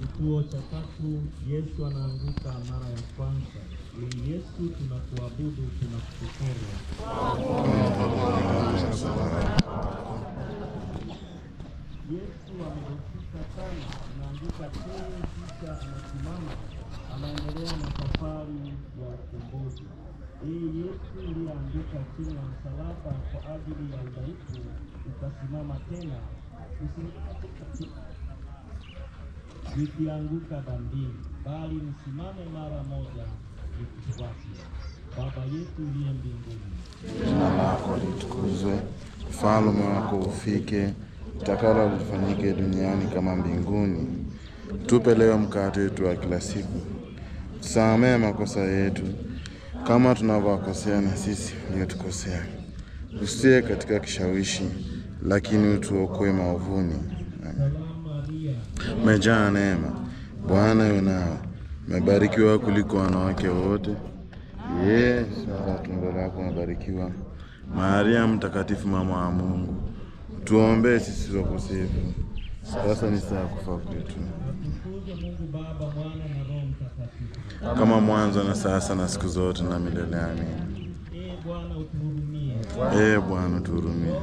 Kituo cha tatu, Yesu anaanguka mara ya kwanza. Yesu tunakuabudu, tunakushukuru. Yesu amefika sana, anaanguka tena, kisha anasimama, anaendelea na safari ya ukombozi. Yesu alianguka chini ya msalaba kwa ajili ya udhaifu, ukasimama tena. Nikianguka dhambini, bali nisimame mara moja nikufuate. Baba yetu uliye mbinguni, jina lako litukuzwe, ufalme wako ufike, utakalo lifanyike duniani kama mbinguni. Tupe leo mkate wetu wa kila siku. Tusamehe makosa yetu kama tunavyowakosea na sisi waliotukosea. Usitie katika kishawishi, lakini utuokoe maovuni. Umejaa neema, Bwana yu nawe. Umebarikiwa kuliko wanawake wote. Yesu tumbo lako umebarikiwa. Maria mtakatifu, mama wa Mungu, tuombee sisi wakosefu, sasa ni saa kufa kwetu. Kama mwanzo na sasa na siku zote na milele. Amen. Bwana utuhurumie.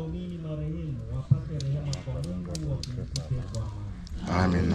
Amen.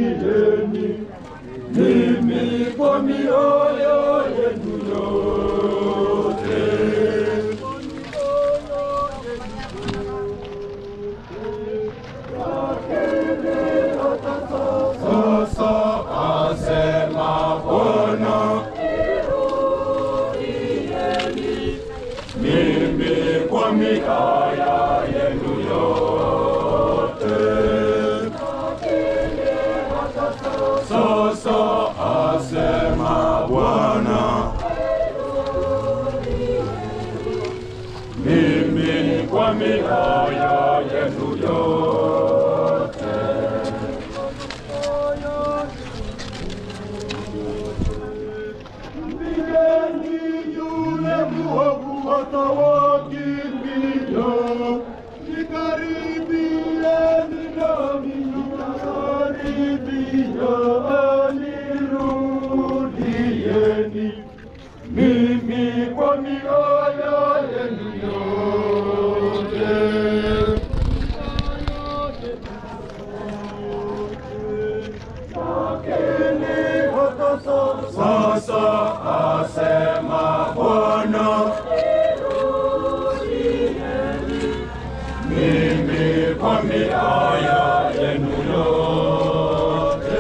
Mimi kwa mioyo yenu yote mioyo yenu yote. Sasa asema Bwana, mimi kwa mioyo yenu yote. Mpigeni yule mwovu atawakimbia, nikaribieni nami nitakaribia, nirudieni mimi kwa mioyo yenu yote. Lakini hata sasa asema Bwana, mimi kwa mioyo yenu yote.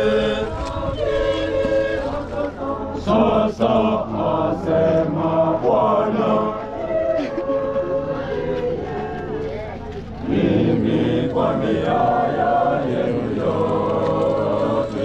Sasa asema Bwana, mimi kwa mioyo yenu yote.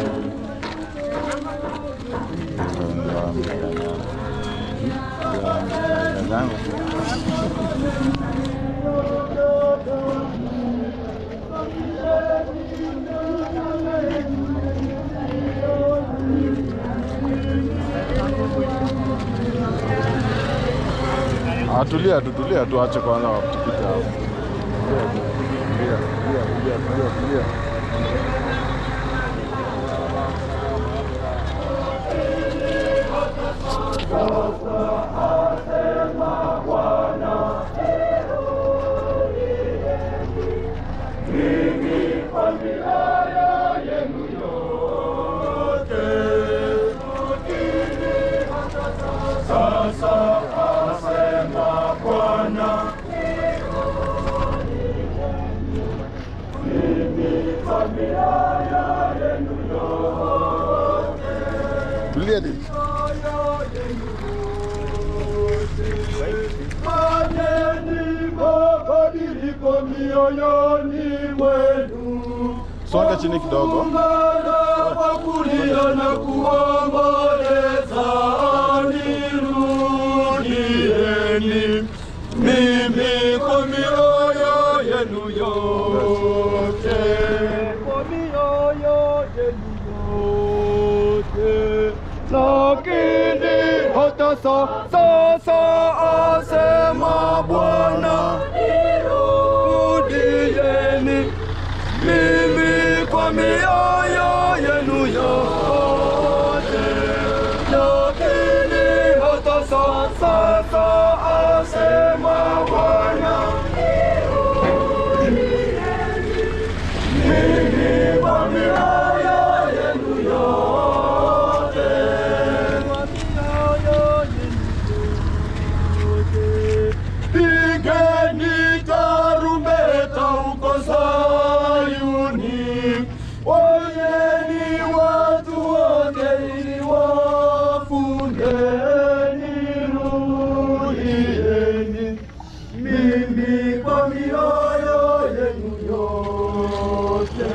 Tulia tu, ache kwanza wapite hapo. Tulia. Tulia di. Mabadiliko mioyoni mwenu. Songa chini kidogo. Kwa kulia na kuomboleza, nirudieni mimi kwa mioyo yenu yote. Kwa mioyo yenu yote. Lakini hata sasa asema Bwana, nirudieni mimi kwa mioyo yenu yote. Lakini hata sasa asema Bwana, mimi kwa mioyo yenu yote. Pigeni tarumbeta huko Sayuni, wanyeni watu wote ili wafundeni, rudieni mimi kwa mioyo yenu yote.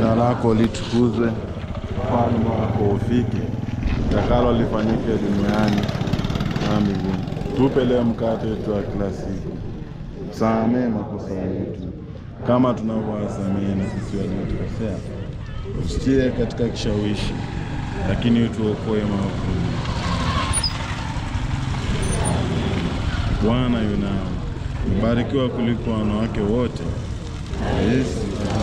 Jina lako litukuzwe, ufalme wako ufike, utakalo lifanyike duniani kama mbinguni. Tupe leo mkate wetu wa kila siku. Tusamehe makosa yetu kama tunavyowasamehe na sisi waliotukosea. Usitie katika kishawishi, lakini utuokoe maovuni. Bwana yu nawe, mbarikiwa kuliko wanawake wote. Yesu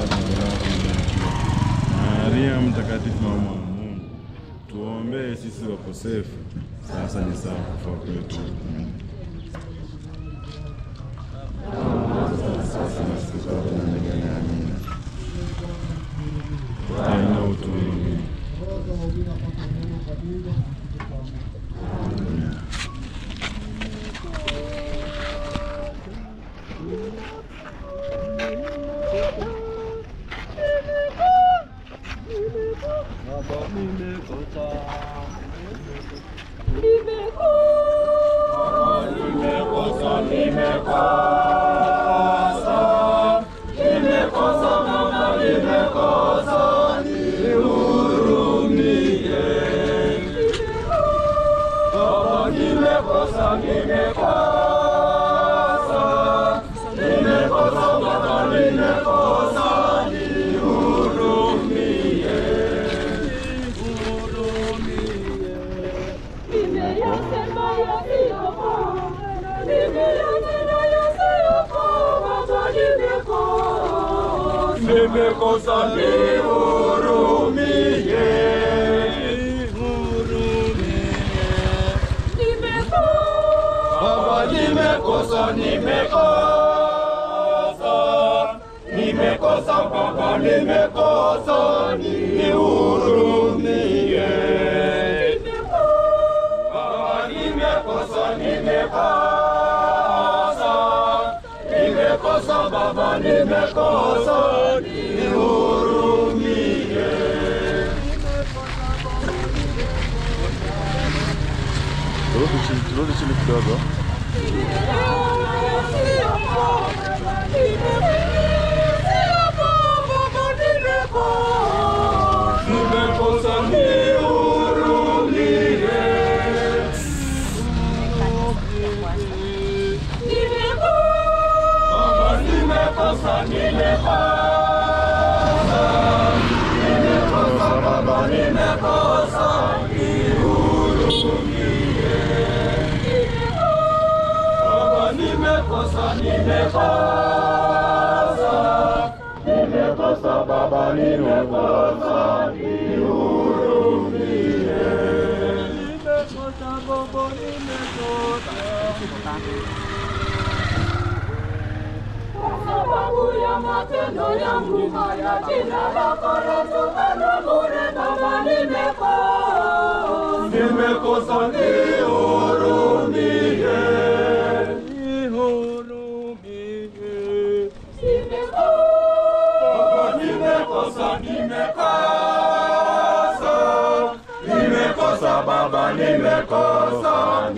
Maria mtakatifu mama wa Mungu, tuombee sisi wakosefu, sasa ni saa kufa kwetu. Tena utuhurumie. Nimekosa nihurumie, Baba nimekosa Baba nimekosa nihurumie, Baba nimekosa Baba nimekosa nihurumie. Turudi chini kidogo. Nimekosa nihurumie, Baba nimekosa Baba nimekosa nihurumie, Baba nimekosa Baba nimekosa nihurumie, sababu ya matendo yangu haya, jina lako litukuzwe bure. Baba nimekosa nihurumie, Baba nimekosa Baba nimekosa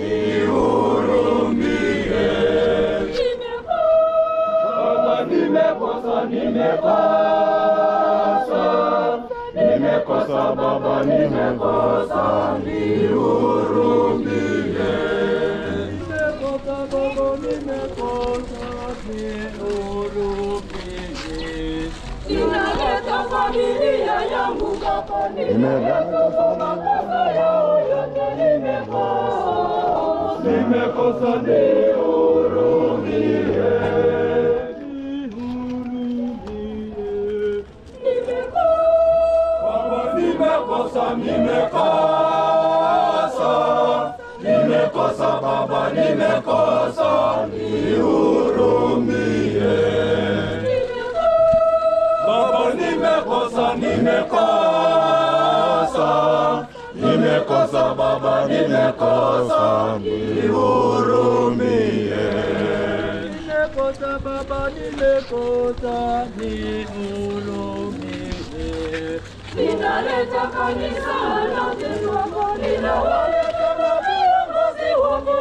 nihurumie, Baba nimekosa Baba nimekosa nihurumie, ninaleta familia yangu kwako, makosa yao yote nimekosa nihurumie, Baba nimekosa Baba nimekosa nihurumie, Baba nimekosa Baba nimekosa nihurumie, ninaleta kanisa lake kwako, ninawaleta viongozi wako,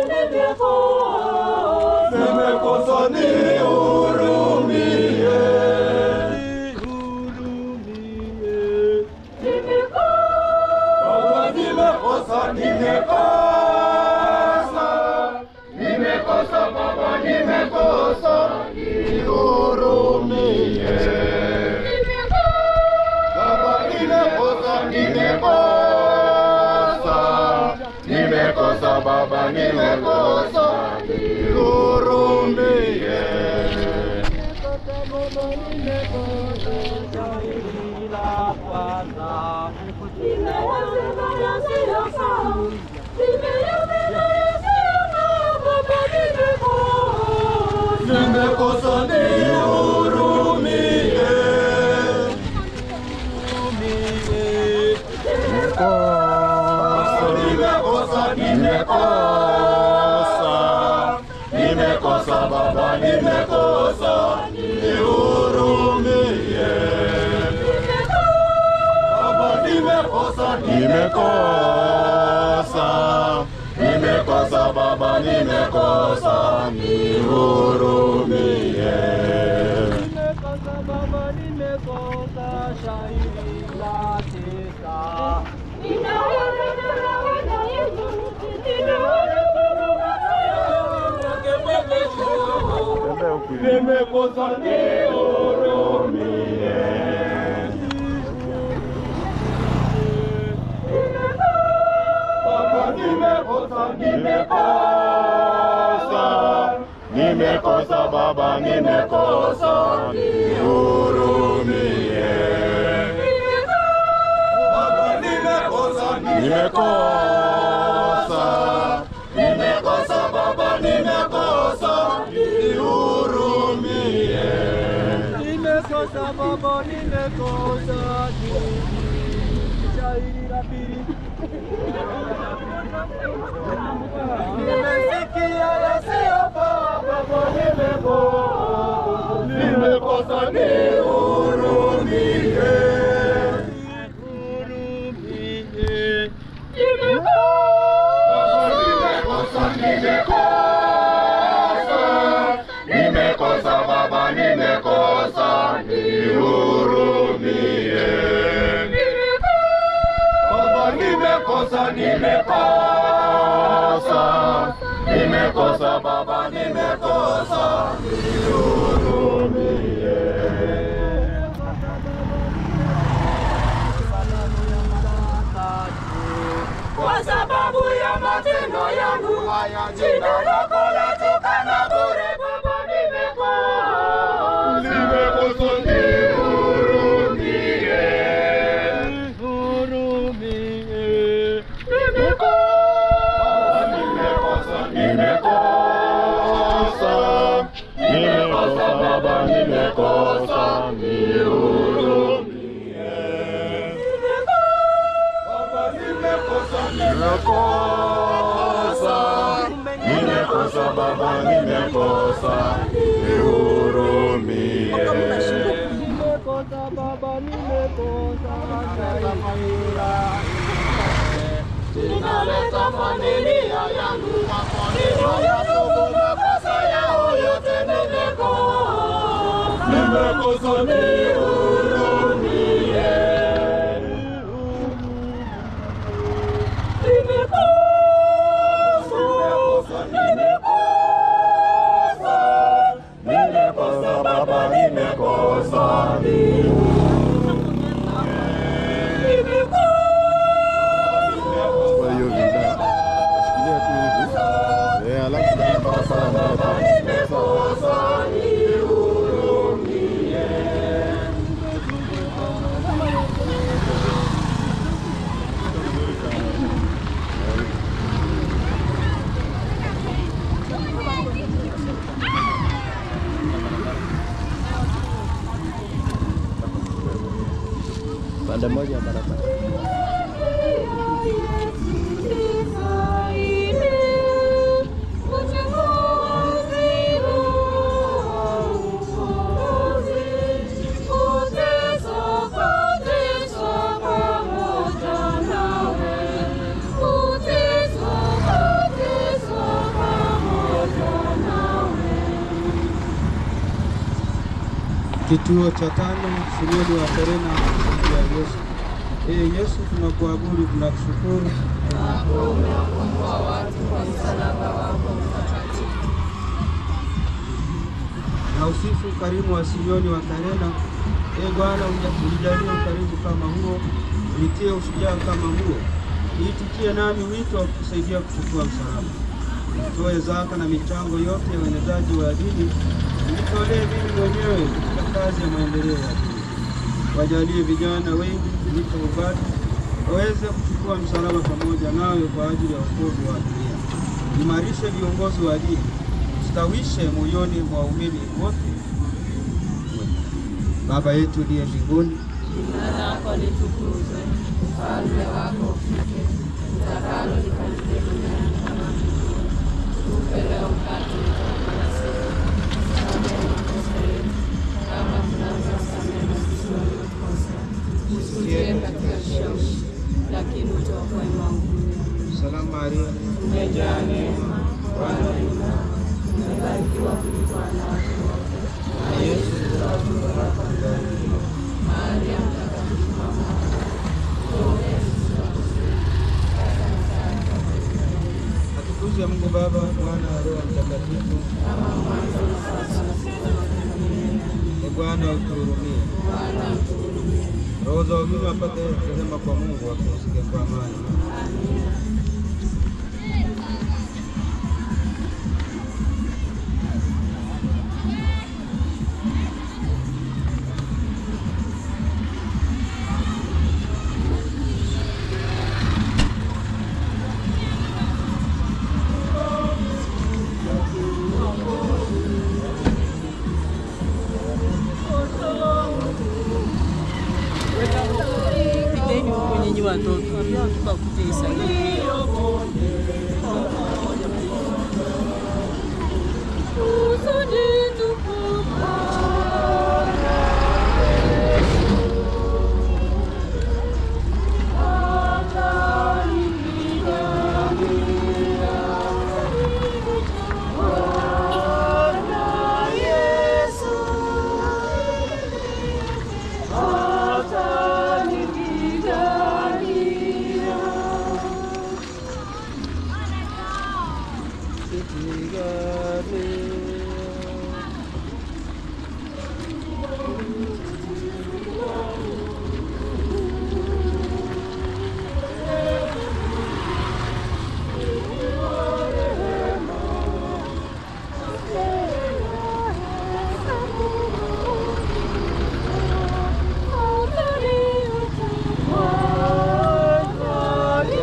nimekosa nihurumie, nimekosa Baba, nimekosa, nihurumie. Baba, nimekosa, nimekosa Baba, nimekosa, nihurumie. Nimekosa, nihurumie. Nimekosa Baba, nimekosa, nihurumie. Baba, nimekosa Baba, nimekosa, nihurumie. Nimekosa Baba, nimekosa, shairi la tesa. Nimekosa, nihurumie. Baba, nimekosa Baba, nimekosa, nihurumie. Baba, nimekosa Baba, nimekosa, nihurumie. Nimekosa Baba, nimekosa, shairi la pili. Nimesikia yasiyofaa Baba, nimekosa, nihurumie. Nimekosa Baba, nimekosa, nihurumie. Baba, nimekosa Baba, nimekosa, nihurumie. Kwa sababu ya matendo yangu haya, jina lako latukana bure. Baba, nimekosa, nihurumie. Nimekosa Baba, nimekosa, nihurumie. Baba, nimekosa Baba, nimekosa, nihurumie. Nimekosa Baba, nimekosa, ninaleta familia yangu kwako, ninayatubu makosa yao yote. Nimekosa, nihurumie. Nimekosa Baba, nimekosa, Kwa hiyo vida shikilia tu hivi, alafu mpaka pale nimekosa, nihurumie. pande moja ya barabara. Kituo cha 5, Sinodi wa Serena ya Yesu. Yesu, tunakuabudu, tunakushukuru. Tunausifu ukarimu wa Simeoni wa Karena. Ee Bwana, unijalie ukarimu kama huo, unitie ushujaa kama huo, niitikie nami wito wa kusaidia kuchukua msalaba. Nitoe zaka na michango yote ya uenezaji wa dini, nitolee mimi mwenyewe katika kazi ya maendeleo ya dini. Wajalie vijana wengi kuliko ubati waweze kuchukua msalaba pamoja nawe kwa ajili ya wokovu wa dunia. Imarishe viongozi wa dini, ustawishe moyoni mwa waumini wote. Baba yetu uliye mbinguni, jina lako litukuzwe, ufalme wako ufike, utakalo lifanyike duniani kama mbinguni. Tupe leo mkate wetu wa kila siku, tusamehe makosa yetu kama tunavyosamehe na sisi waliotukosea, usitie katika kishawishi, lakini utuokoe maovuni. Salamu Maria, umejaa neema, Bwana yu nawe, umebarikiwa kuliko wanawake wote, na Yesu mzao wa tumbo lako amebarikiwa. Maria mtakatifu, mama wa Mungu, tuombee sisi wakosefu, sasa na saa ya kufa kwetu. atukuzwe Mungu Baba, Mwana na Roho Mtakatifu, Kama mwanzo na sasa na siku zote na milele. Ee Bwana utuhurumie. Bwana utuhurumie. Roho za waumini wapate rehema kwa Mungu, wapumzike kwa amani. Amina. Piteni huko nyinyi watoto, tukakute Isaya.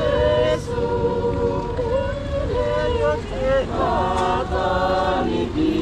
Hata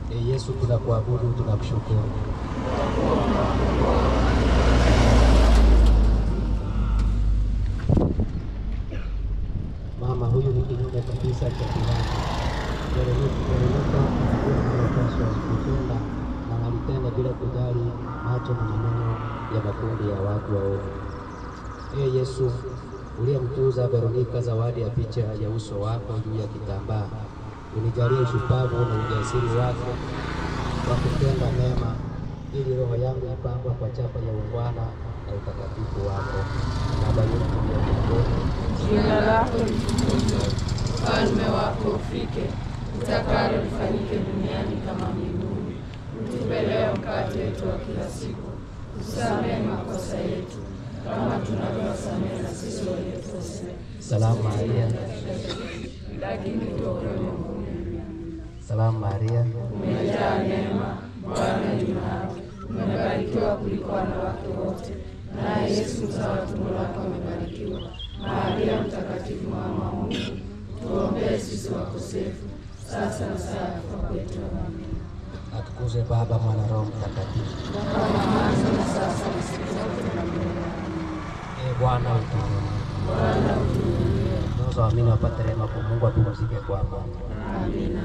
Yesu, tunakuabudu, tunakushukuru. Mama huyu ni kinyume kabisa cha kiwango. Veronika anapaswa kutenda na alitenda bila kujali macho na maneno ya makundi ya watu waovu. Yesu, uliyemtuza Veronika zawadi ya picha ya uso wako juu ya kitambaa, unijalie ushupavu na ujasiri wako wa kutenda mema, ili roho yangu ipambwe kwa chapa ya ungwana na utakatifu wako. Baba yetu uliye mbinguni, jina lako litukuzwe, ufalme wako ufike, utakalo lifanyike duniani kama mbinguni. Utupe leo mkate wetu wa kila siku, usamehe makosa yetu kama tunavyowasamehe na sisi waliotukosea. Salamu Maria, lakini tuokoe Mungu. Salamu Maria, umejaa neema, Bwana yu nawe, umebarikiwa kuliko wanawake wote, naye Yesu mzao wa tumbo lako amebarikiwa. Maria mtakatifu, mama wa Mungu, tuombee sisi wakosefu, sasa na saa ya kufa kwetu. Amina. atukuzwe Baba, Mwana, Roho Mtakatifu, kama mwanzo na sasa na siku zote na milele. Bwana utuhurumie. Ndio waamini wapate rehema kwa Mungu, apumzike kwa amani. Amina.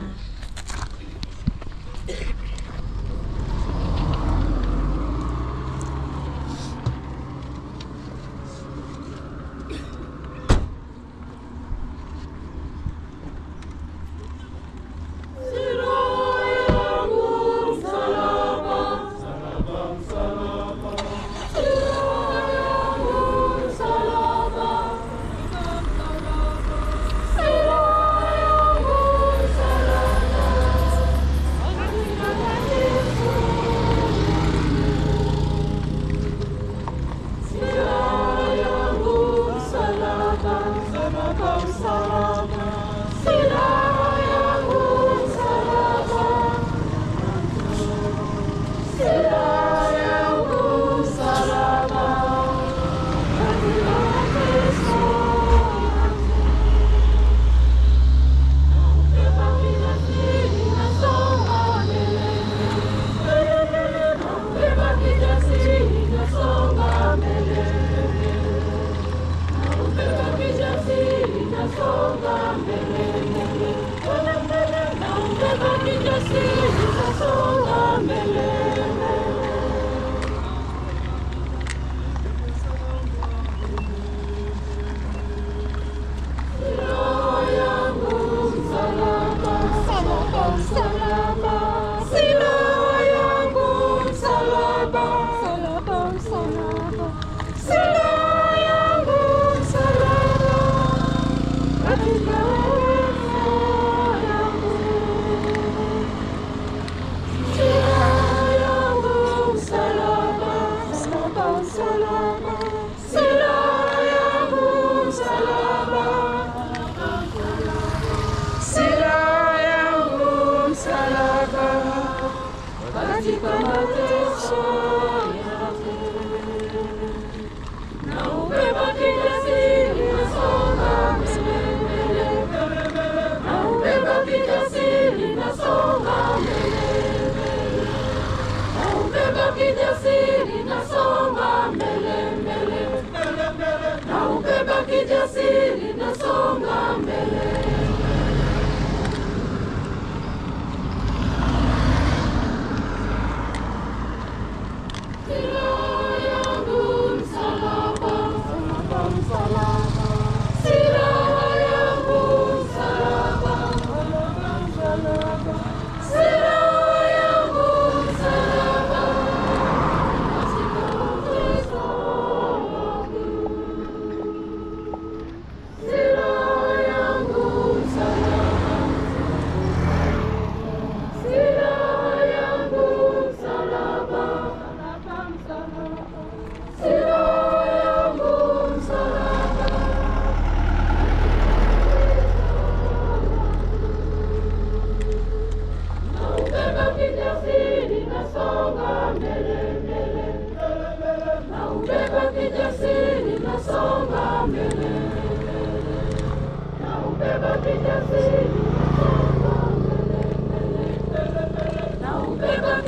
Sira yangu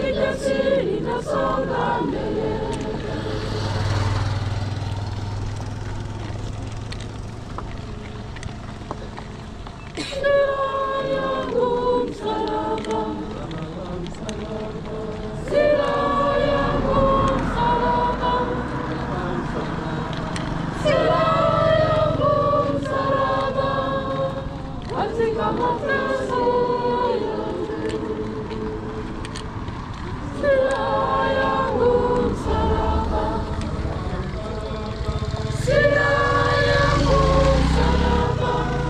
kijasiri nasonga mbele. Silaha yangu msalaba, silaha yangu msalaba, silaha yangu msalaba, katika mateso yangu. Silaha yangu msalaba, silaha yangu msalaba,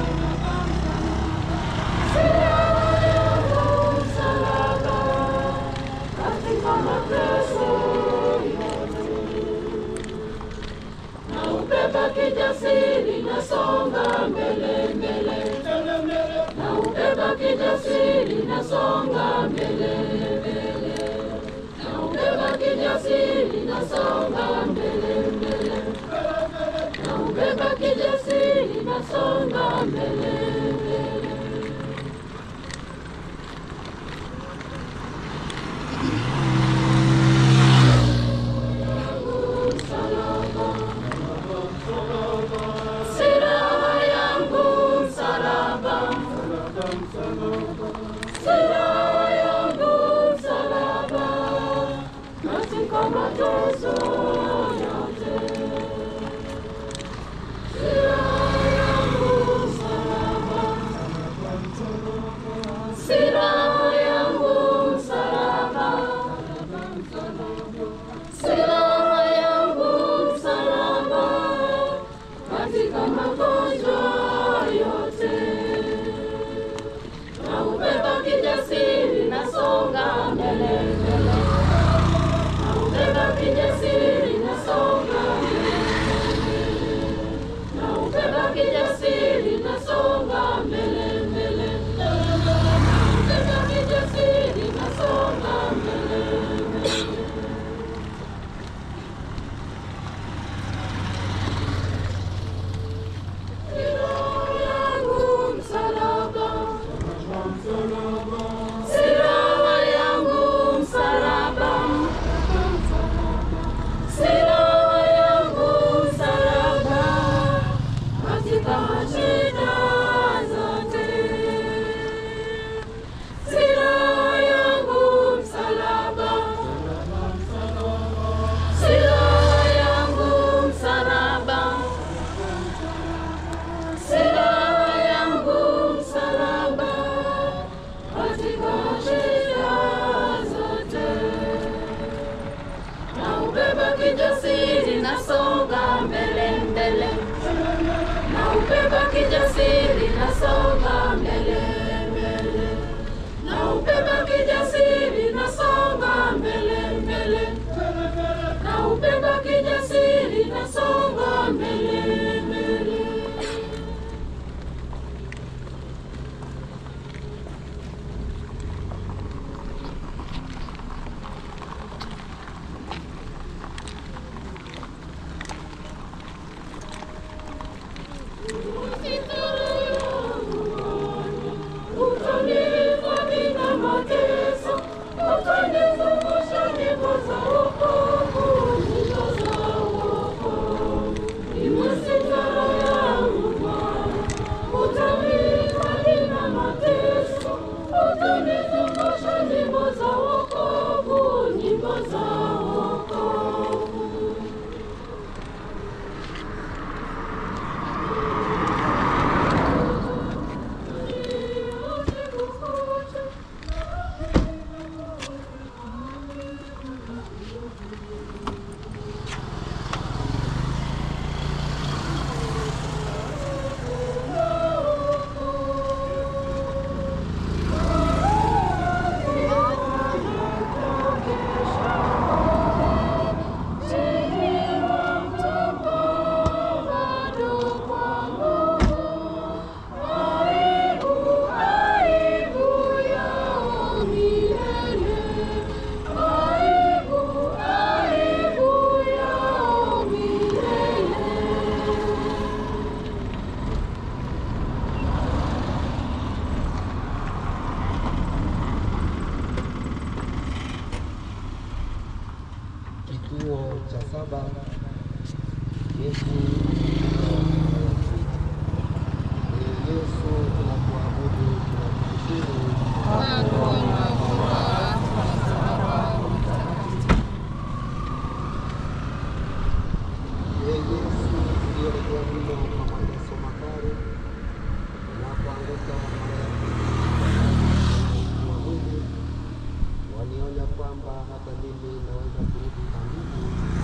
silaha yangu msalaba, katika mateso yangu. Naubeba kijasiri nasonga mbele mbele, naubeba kijasiri nasonga mbele mbele, naubeba kijasiri nasonga mbele mbele, naubeba kijasiri nasonga mbele mbele. Silaha yangu msalaba, silaha yangu msalaba, katika mateso yote. Silaha yangu msalaba, silaha yangu msalaba, silaha yangu msalaba, katika magonjwa yote. Naubeba kijasiri nasonga mbele mbele, naubeba kijasiri cha 7, Yesu Yesu tunakuabudu, tunakushukuru. Yesu uliyerejea mno kwa mateso makali na kuanguka mara ya pili wa mwili, walionya kwamba hata mimi naweza kurudi dhambini.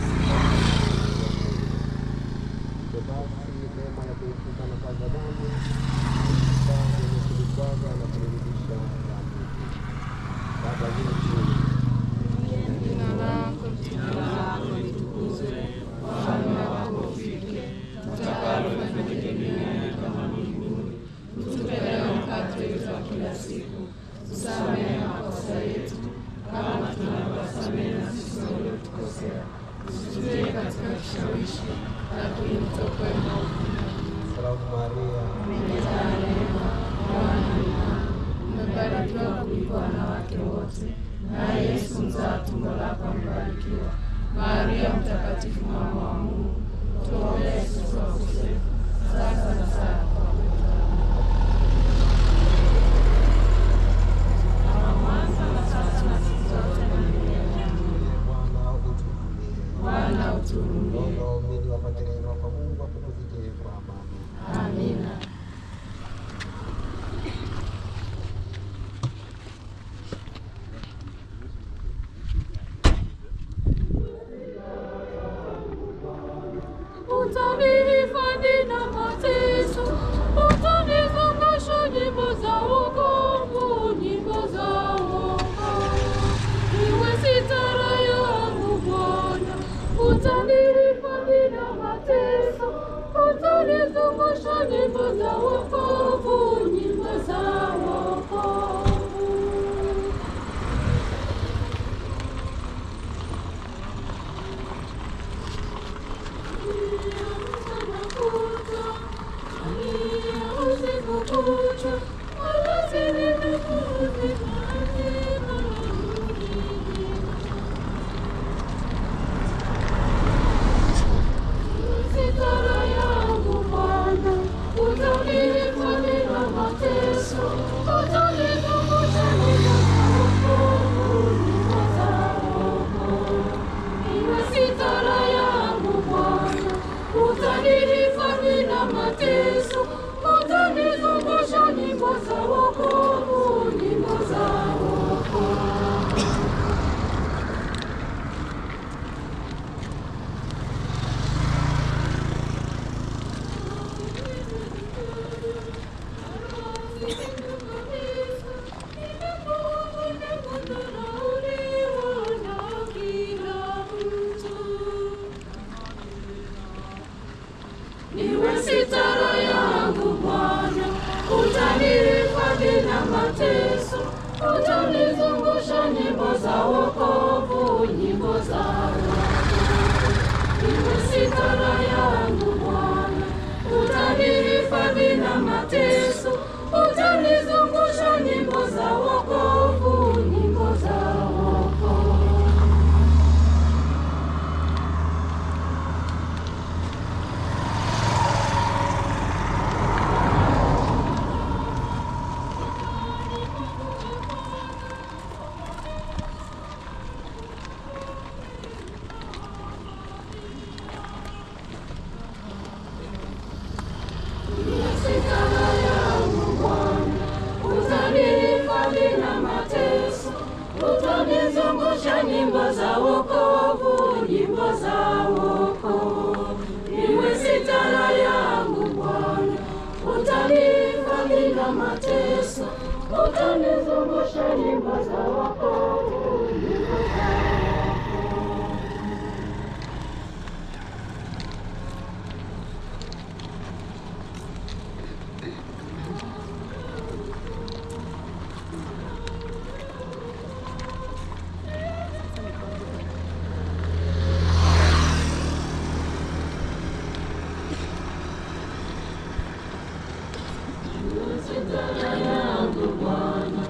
Hivyo basi neema ya kuepuka na kazi za dhambi yenye kulikwaza na kunirudisha dhambini. Baba yetu, Jina lako litukuzwe, ufalme wako ufike, utakalo lifanyike duniani kama mbinguni. Utupe leo mkate wetu wa kila siku, tusamehe makosa yetu kama tunavyowasamehe na sisi waliotukosea, usitutie katika kishawishi, lakini utuokoe maovuni. Salamu Maria, Umejaa neema, Bwana ni nawe, umebarikiwa kuliko wanawake wote, naye Yesu mzao wa tumbo lako amebarikiwa. Maria mtakatifu, mama wa Mungu, tuombee sisi wakosefu, sasa na saa ya kufa kwetu. Kama mwanzo na sasa na siku zote na milele. Bwana utuhurumie. Bwana utuhurumie. Roho waumini wapate rehema kwa Mungu, apumzike kwa amani. Amina. Utanihifadhi na mateso, utanikumbusha nyimbo za wokovu, nyimbo za wokovu. Iwe sitara yangu Bwana, utanihifadhi na mateso, utanikumbusha nyimbo za wokovu, nyimbo za wokovu. Utanihifadhi na mateso, utanizungusha nyimbo za wokovu, nyimbo za wokovu. Niwe sitara yangu Bwana, utanihifadhi na mateso, utanizungusha nyimbo za wokovu, nyimbo za wokovu. Niwe sitara yangu Bwana, utanihifadhi na mateso, utanizungusha nyimbo za wokovu, nyimbo za wokovu. Sitara yangu Bwana, utanihifadhi na mateso, utanizungusha nyimbo za wokovu, nyimbo za wokovu. Iwe sitara yangu Bwana, utanihifadhi na mateso, utanizungusha nyimbo za wokovu, nyimbo za wokovu. Sitara yangu Bwana,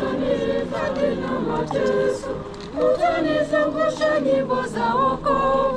utanihifadhi na mateso, utanizungusha nyimbo za wokovu.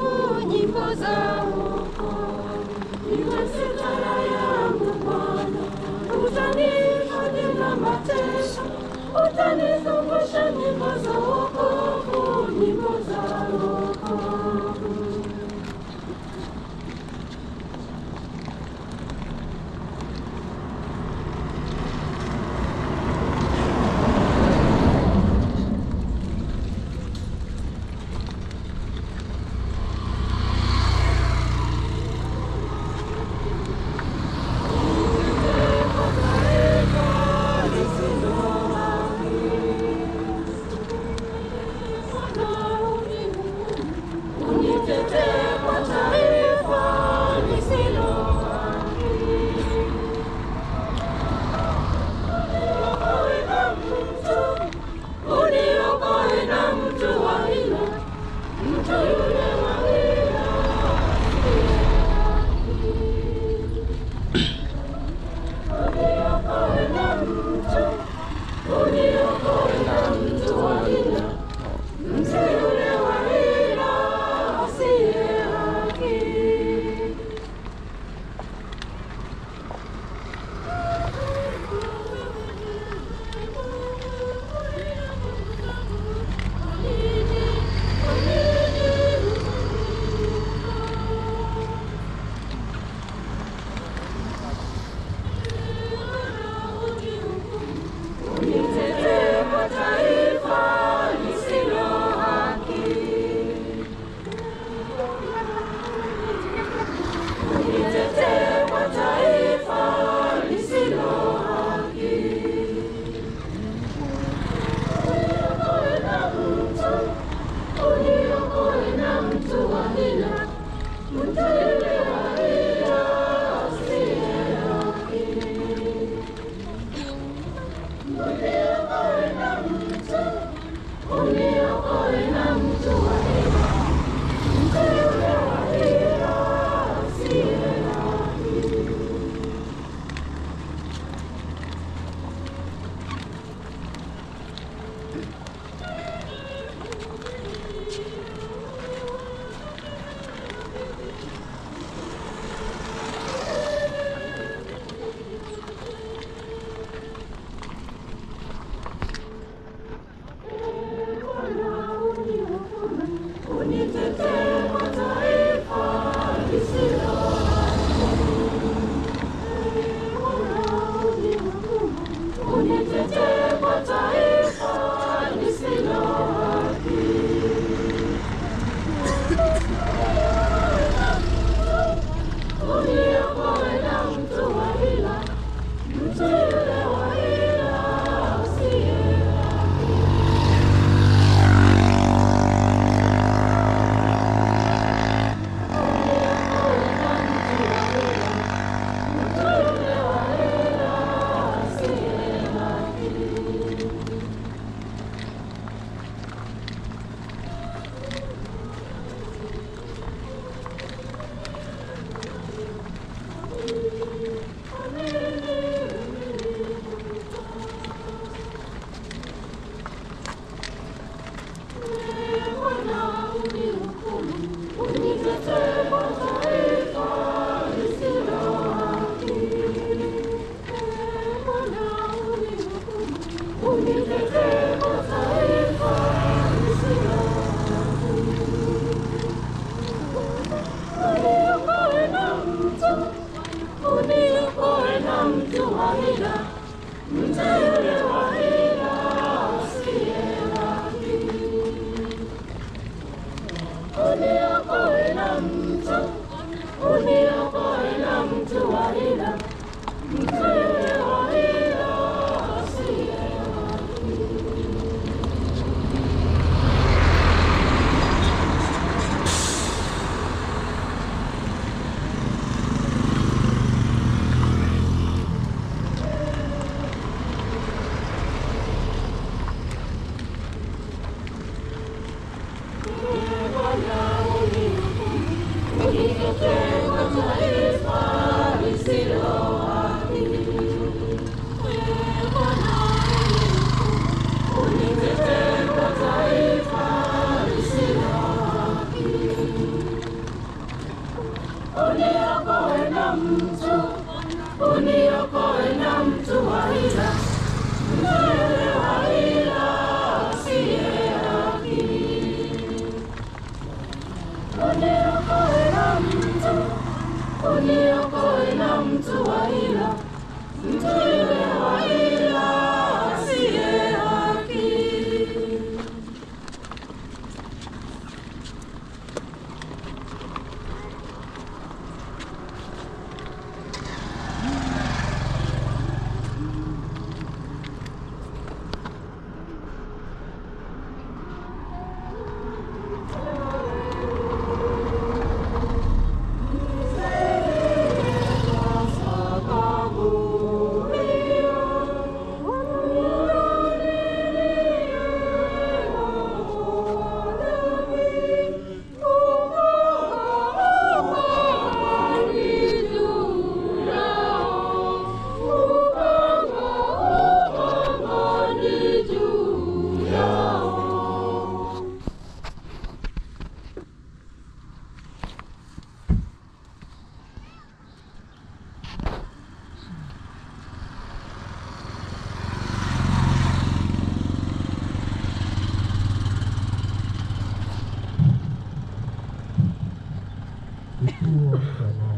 kituo cha nane.